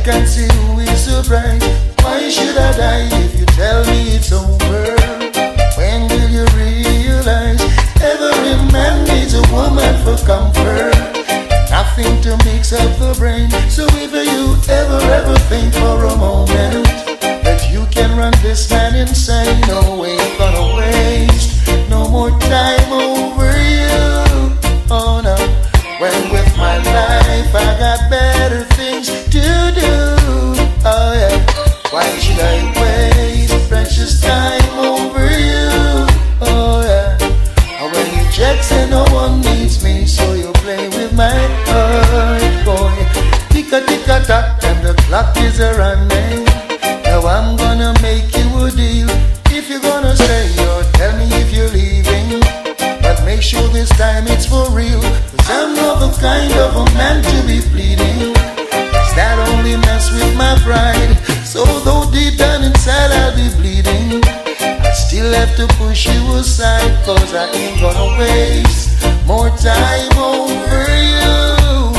can see who is so bright. Why should I die if you tell me it's over? When will you realize every man needs a woman for comfort? Nothing to mix up the brain. So if you ever think for a moment that you can run this man insane, no, ain't gonna waste no more time over you. Oh no, when with my life I got better things to do. Oh yeah, why should I waste precious time over you? Oh yeah, when you check say no one needs me, so you play with my heart, boy. Tick-a-tick-a-tock and the clock is a-running. Now I'm gonna make you a deal. If you're gonna stay or tell me if you're leaving, but make sure this time it's for real. Cause I'm not the kind of a man to be pleading, cause that only mess with my pride. So though deep down inside I'll be bleeding, I still have to push you aside. Cause I ain't gonna waste more time over you.